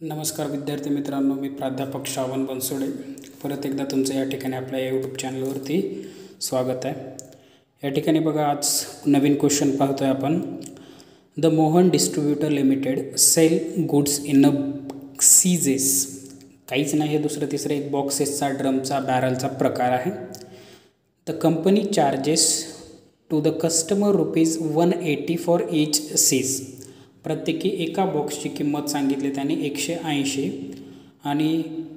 नमस्कार विद्यार्थी मित्रांनो, मी प्राध्यापक श्रावण बनसोडे परत एकदा तुमचं या ठिकाणी आपल्या यूट्यूब चॅनलवरती स्वागत आहे। या ठिकाणी बघा, आज नवीन क्वेश्चन पाहतोय आपण। The Mohan distributor limited sell goods in a cases. काहीच नाही, हे दुसरं तिसरं एक बॉक्सेसचा, ड्रमचा, बॅरलचा प्रकार आहे। The company charges to the customer ₹180 for each case. प्रत्येकी एका बॉक्सची किंमत सांगितली त्यांनी 180 आणि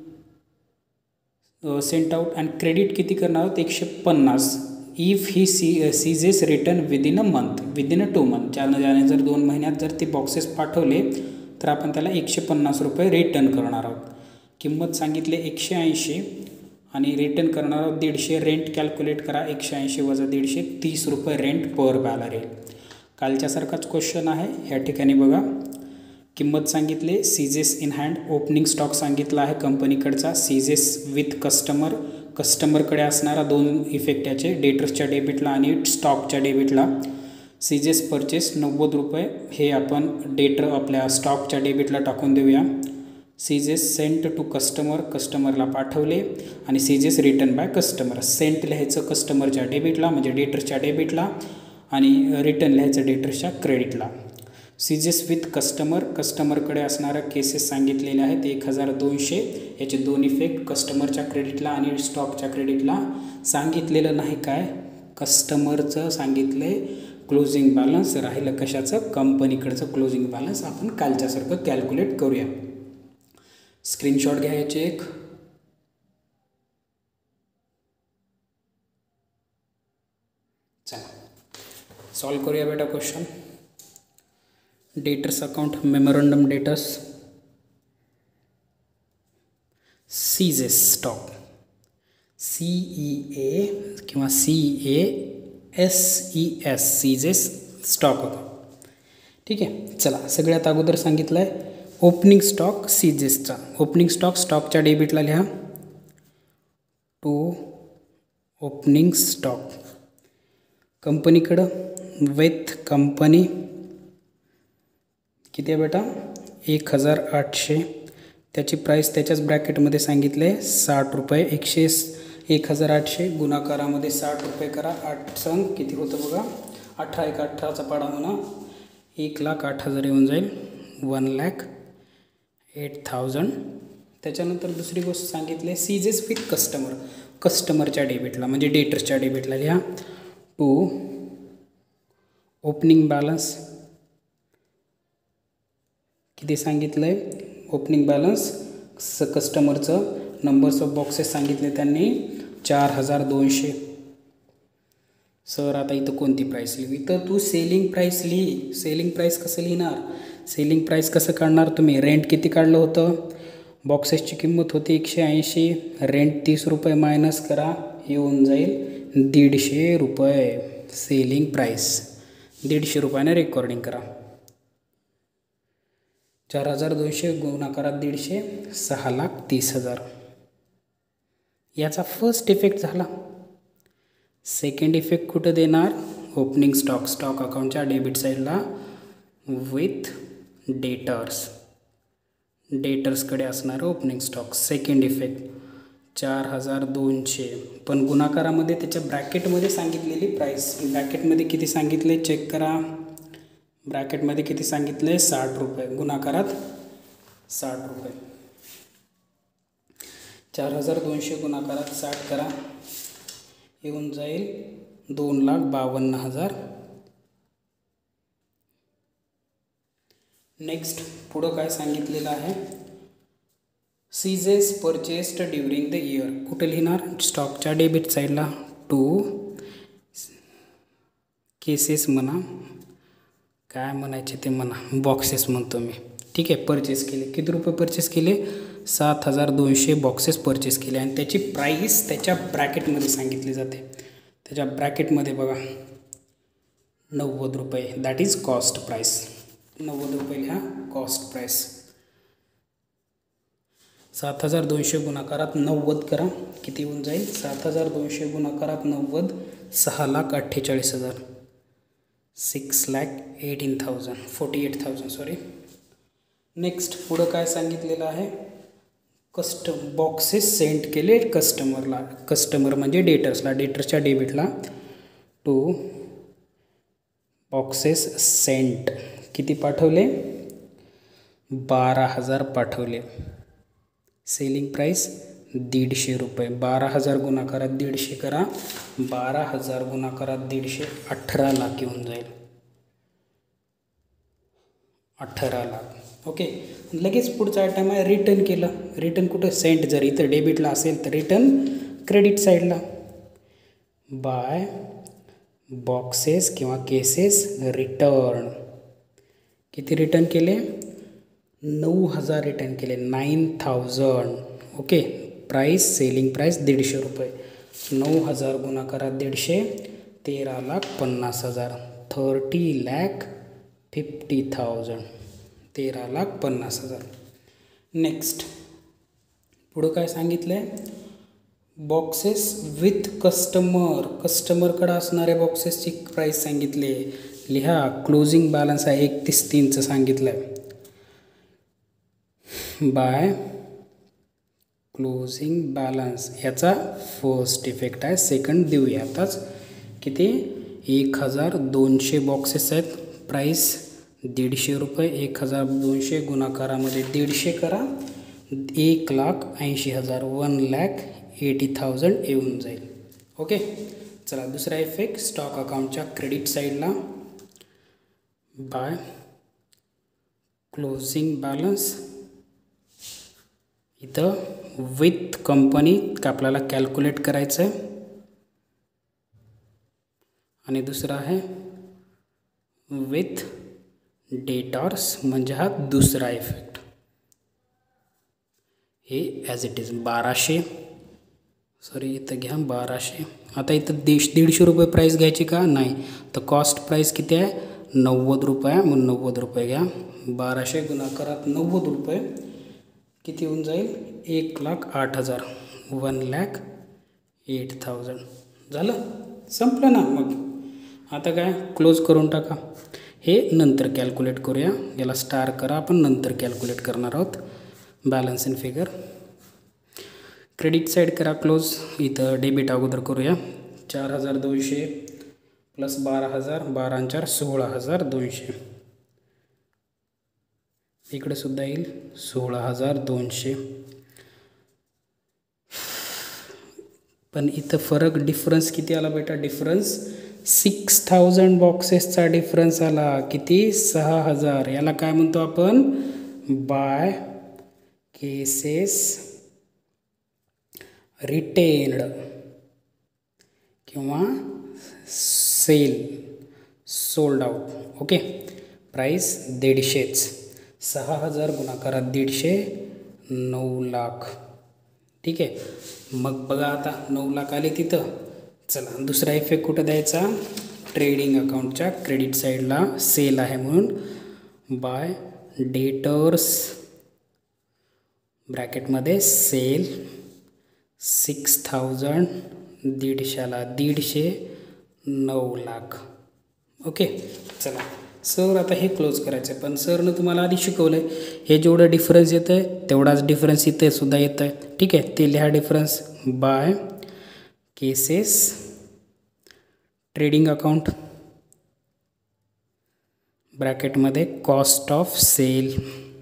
सेंट आउट आणि क्रेडिट किती करणार आहोत 150 if he cases return within a month, within a 2 month. ज्याने जर 2 महिन्यात जर ते बॉक्सेस पाठवले तर आपण त्याला ₹150 रिटर्न करणार आहोत। किंमत सांगितले 180 आणि रिटर्न करणार आहोत 150। रेंट कॅल्क्युलेट करा, 180 वजा 150 ₹30 रेंट पर बॅलर येईल। कालच्यासारखाच क्वेश्चन आहे। या ठिकाणी बघा, किंमत सांगितले, cases in hand, opening stock सांगितला आहे कंपनीकडचा, सीजेस विथ कस्टमर, कस्टमरकडे असणारा 2 इफेक्ट याचे, डेटर्सच्या डेबिटला आणि स्टॉकच्या डेबिटला। सीजेस परचेस ₹90 हे आपण डेटर आपल्या स्टॉकच्या डेबिटला टाकून देऊया। सीजेस सेंट टू कस्टमर, कस्टमरला पाठवले, आणि cases return by customer. Sent लिहायचं कस्टमरच्या डेबिटला म्हणजे डेटर्सच्या डेबिटला, आणि रिटर्न लिहायचं डेटर्सच्या क्रेडिटला। सीजेस विथ कस्टमर, कस्टमरकडे असणाऱ्या केसेस सांगितलेले आहेत 1200। याचे 2 इफेक्ट, कस्टमरच्या क्रेडिटला आणि स्टॉकच्या क्रेडिटला। सांगितलेलं नाही काय, कस्टमरचं सांगितले क्लोजिंग बॅलन्स, राहिलं कशाचं, कंपनीकडचं क्लोजिंग बॅलन्स। आपण कालच्यासारखं कॅल्क्युलेट करूया। स्क्रीनशॉट घ्यायचे एक। चला सॉल्व करूया बेटा question. Debtors account, memorandum debtors, cases stock, CEA किंवा CASES, सीजेस स्टॉक अकाउंट। ठीक आहे, चला सगळ्यात अगोदर सांगितलं आहे ओपनिंग स्टॉक सीजेसचा। ओपनिंग स्टॉक स्टॉकच्या डेबिटला लिहा, टू ओपनिंग स्टॉक। कंपनीकडं विथ कंपनी किती आहे बेटा 1800। त्याची प्राईस त्याच्याच ब्रॅकेटमध्ये सांगितले ₹60। 1800 गुणाकारामध्ये ₹60 करा, 8 संग किती होतं बघा, 18 × 18चा पाडा म्हणा, 1,08,000 येऊन जाईल, 1,08,000। त्याच्यानंतर दुसरी गोष्ट सांगितली सीजेस विथ कस्टमर, कस्टमरच्या डेबिटला म्हणजे डेटर्सच्या डेबिटला लिहा, टू ओपनिंग बॅलन्स किती सांगितलं आहे, ओपनिंग बॅलन्स कस्टमरचं नंबर्स ऑफ बॉक्सेस सांगितले त्यांनी 4200। सर आता इथं कोणती प्राईस लिहू, इथं तू सेलिंग प्राईस लिही। सेलिंग प्राईस कसं लिहिणार, सेलिंग प्राईस कसं काढणार तुम्ही, रेंट किती काढलं होतं, बॉक्सेसची किंमत होती 180, रेंट ₹30 मायनस करा, येऊन जाईल ₹150। सेलिंग प्राईस ₹150 रेकॉर्डिंग करा। 4200 गुणाकारात 150, 6,30,000। याचा फर्स्ट इफेक्ट झाला। सेकंड इफेक्ट कुठं देणार, ओपनिंग स्टॉक, स्टॉक अकाउंटच्या डेबिट साईडला विथ डेटर्स, डेटर्सकडे असणारं ओपनिंग स्टॉक। सेकंड इफेक्ट 4200, पण गुणाकारामध्ये त्याच्या ब्रॅकेटमध्ये सांगितलेली प्राईस, ब्रॅकेटमध्ये किती सांगितले चेक करा, ब्रॅकेटमध्ये किती सांगितले ₹60, गुणाकारात ₹60। 4200 गुणाकारात 60 करा, येऊन जाईल 2,52,000। नेक्स्ट पुढं काय सांगितलेलं आहे, cases purchased during the year, कुठे लिहिणार, स्टॉकच्या डेबिट साईडला, टू केसेस म्हणा, काय म्हणायचे ते म्हणा, बॉक्सेस म्हणतो मी। ठीक आहे, परचेस केले, किती रुपये परचेस केले, 7200 बॉक्सेस परचेस केले, आणि त्याची प्राईस त्याच्या ब्रॅकेटमध्ये सांगितली जाते। त्याच्या ब्रॅकेटमध्ये बघा ₹90, दॅट इज कॉस्ट प्राईस, ₹90 लिहा कॉस्ट प्राईस। 7200 गुणाकारात 90 करा, किती होऊन जाईल, 7200 गुणाकारात 90, 6,48,000, 6,18,000 48,000 सॉरी। नेक्स्ट पुढं काय सांगितलेलं आहे, बॉक्सेस सेंड केले कस्टमरला, कस्टमर म्हणजे डेटर्सला, डेटर्सच्या डेबिटला टू बॉक्सेस सेंट किती पाठवले, 12,000 पाठवले. सेलिंग प्राईस 150 रुपये. 12,000 गुणाकारात 150 करा, 12,000 गुणाकारात 150 18 लाख येऊन जाईल, 18 लाख. ओके. लगेच पुढचा आयटम आहे रिटर्न केलं. रिटर्न कुठं, सेंट. जर इथं डेबिटला असेल तर रिटर्न क्रेडिट साईडला. बाय बॉक्सेस किंवा केसेस रिटर्न. किती रिटर्न केले, 9,000 रिटर्न केले, 9,000. ओके. प्राईस, सेलिंग प्राईस 150 रुपये. 9,000 गुणाकारात 150, 13,50,000, 30,50,000, 13,50,000. नेक्स्ट पुढं काय सांगितलं आहे, बॉक्सेस विथ कस्टमर, कस्टमरकडे असणाऱ्या बॉक्सेसची प्राईस सांगितले. लिहा. क्लोजिंग बॅलन्स आहे 31,300 सांगितलं आहे. बाय क्लोजिंग बॅलन्स याचा फर्स्ट इफेक्ट आहे, सेकंड देऊया आताच. किती, 1,200 बॉक्सेस आहेत. प्राईस 150 रुपये. 1,200 गुणाकारामध्ये 150 करा, 1,80,000, 1,80,000 येऊन जाईल. ओके. चला दुसरा इफेक्ट, स्टॉक अकाउंटच्या क्रेडिट साईडला. बाय क्लोजिंग बॅलन्स इथं विथ कंपनी आपल्याला कॅल्क्युलेट करायचं आहे. आणि दुसरा आहे विथ डेटर्स, म्हणजे हा दुसरा इफेक्ट. हे ॲज इट इज 1200, सॉरी इथं घ्या 1200. आता इथं 150 रुपये प्राईस घ्यायची का, नाही. तर कॉस्ट प्राईस किती आहे, 90 रुपये. मग 90 रुपये घ्या. 1200 गुणाकारात 90 रुपये किती होऊन जाईल, 1,08,000, 1,08,000. झालं, संपलं ना. मग आता काय, क्लोज करून टाका. हे नंतर कॅल्क्युलेट करूया, याला स्टार करा, आपण नंतर कॅल्क्युलेट करणार आहोत balance in figure. Credit side करा क्लोज. इथं डेबिट अगोदर करूया. 4,200 प्लस 12,000, 12 4 16,200. इकडे सुद्धा येईल 16,200. पण इथं फरक, डिफरन्स किती आला बेटा, डिफरन्स 6,000 बॉक्सेसचा डिफरन्स आला. किती, 6,000. याला काय म्हणतो आपण, बाय केसेस रिटेन्ड किंवा sell sold out. Okay. Price 150च. 6,000 गुणाकारात 150, 9 लाख. ठीक आहे. मग बघा आता 9 लाख आले तिथं. चला दुसरा इफेक्ट कुठं द्यायचा, ट्रेडिंग अकाउंटच्या क्रेडिट साईडला. सेल आहे म्हणून बाय डेटर्स ब्रॅकेटमध्ये सेल 6,000, 150ला 150, 9 लाख. ओके. चला सर आता हे क्लोज करायचं आहे, पण सरनं तुम्हाला आधी शिकवलं आहे हे जेवढं डिफरन्स येतं आहे तेवढाच डिफरन्स इथे सुद्धा येतं आहे. ठीक आहे. ते लिहा difference. By cases trading account ब्रॅकेटमध्ये कॉस्ट ऑफ सेल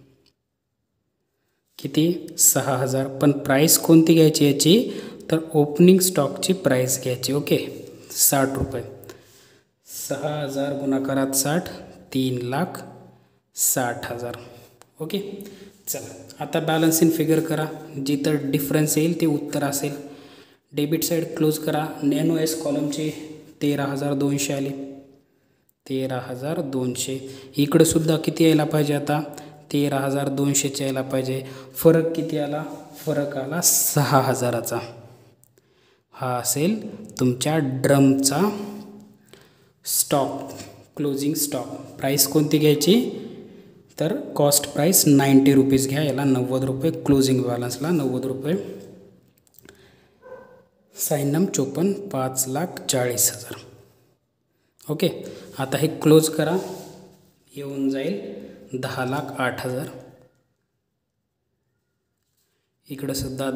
किती, 6,000. पण प्राईस कोणती घ्यायची याची, तर ओपनिंग स्टॉकची प्राईस घ्यायची. ओके. 60 रुपये. 6,000 गुणाकारात 60, 3,60,000. ओके. चला आता बॅलन्स इन फिगर करा. जिथं डिफरन्स येईल ते उत्तर असेल. डेबिट साईड क्लोज करा. NOS कॉलमचे 13,200 आले, 13,200. इकडं सुद्धा किती यायला पाहिजे आता, 13,200 यायला पाहिजे. फरक किती आला, फरक आला 6,000चा. हा असेल तुमच्या ड्रमचा स्टॉक, क्लोजिंग स्टॉक. प्राईस कोणती घ्यायची, तर कॉस्ट प्राईस 90 रुपीज घ्या. याला 90 रुपये. क्लोजिंग बॅलन्सला 90 रुपये. Sign number 54, 5,40,000. ओके. आता हे क्लोज करा. येऊन जाईल 10,08,000. इकडं सुद्धा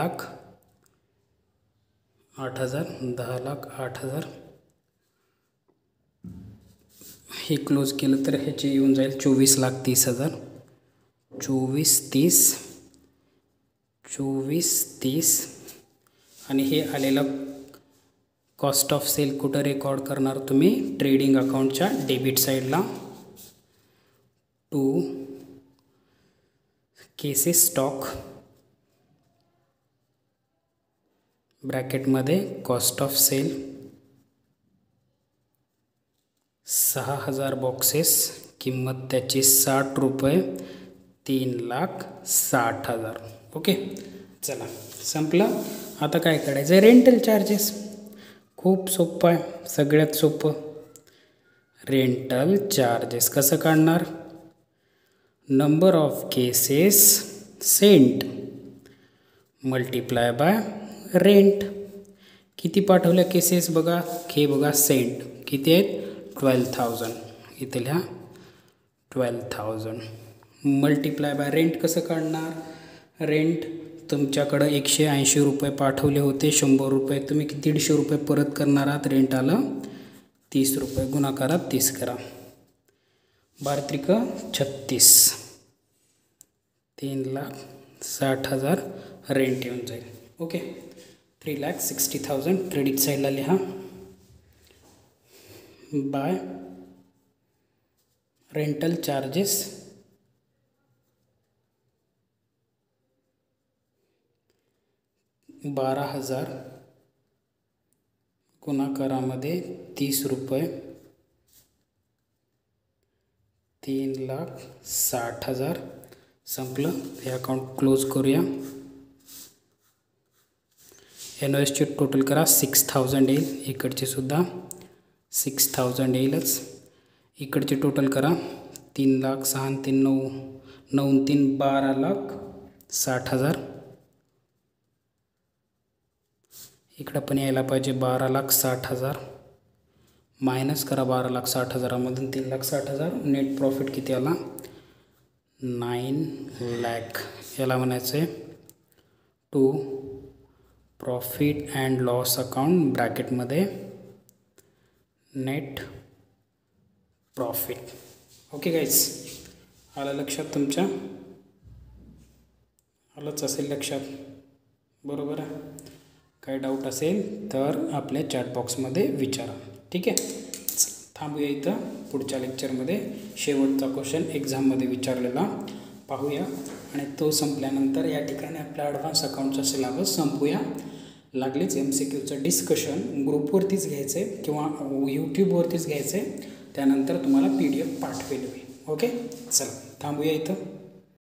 10,08,000, 10,08,000. हे क्लोज केलं तर ह्याचे येऊन जाईल 24,30,000. 24,30 आणि हे आलेलं कॉस्ट ऑफ सेल कुठं रेकॉर्ड करणार तुम्ही? ट्रेडिंग अकाउंटच्या डेबिट साईडला. टू केसेस स्टॉक ब्रॅकेटमध्ये कॉस्ट ऑफ सेल 6,000 बॉक्सेस, किंमत त्याची 60 रुपये, 3,60,000. ओके, चला संपलं. आता काय करायचं आहे? Rental charges. खूप सोपं आहे, सगळ्यात सोपं. रेंटल चार्जेस कसं काढणार? Number of cases sent multiply by rent. किती पाठवल्या केसेस बघा, हे बघा सेंट किती आहेत? 12,000. इथे लिहा 12,000 मल्टिप्लाय बाय रेंट. कसं काढणार? रेंट तुमच्याकडं 180 रुपये पाठवले होते, 100 रुपये तुम्ही 150 रुपये परत करणार आहात. रेंट आलं 30 रुपये, गुणाकारात 30 करा. 12×36, 3,60,000 रेंट येऊन जाईल. ओके, 3,60,000 क्रेडिट साईडला लिहा. बाय रेंटल चार्जेस 12,000 गुणाकारामध्ये 30 रुपये, 3,60,000. संपलं. हे अकाउंट क्लोज करूया. एनओएसची टोटल करा. 6,000 येईल. इकडचे सुद्धा 6,000 येईलच. इकडचे टोटल करा. 3,06,000 3 9 9 3 12,60,000. इकडं पण यायला पाहिजे 12,60,000. मायनस करा 12,60,000मधून 3,60,000. नेट प्रॉफिट किती आला? 9 लाख. याला म्हणायचं आहे to profit and loss account ब्रॅकेटमध्ये नेट प्रॉफिट. ओके गाईज, आलं लक्षात तुमच्या? आलंच असेल लक्षात, बरोबर आहे. काही डाऊट असेल तर आपल्या चॅट बॉक्समध्ये विचारा. ठीक आहे, थांबूया इथं. पुढच्या लेक्चरमध्ये शेवटचा क्वेश्चन एक्झाममध्ये विचारलेला पाहूया आणि तो संपल्यानंतर या ठिकाणी आपल्या ॲडव्हान्स अकाउंटचा सिलेबस संपूया. लागलीच MCQचं डिस्कशन ग्रुपवरतीच घ्यायचं आहे किंवा यूट्यूबवरतीच घ्यायचं आहे. त्यानंतर तुम्हाला PDF पाठवेल मी. ओके, चला थांबूया इथं.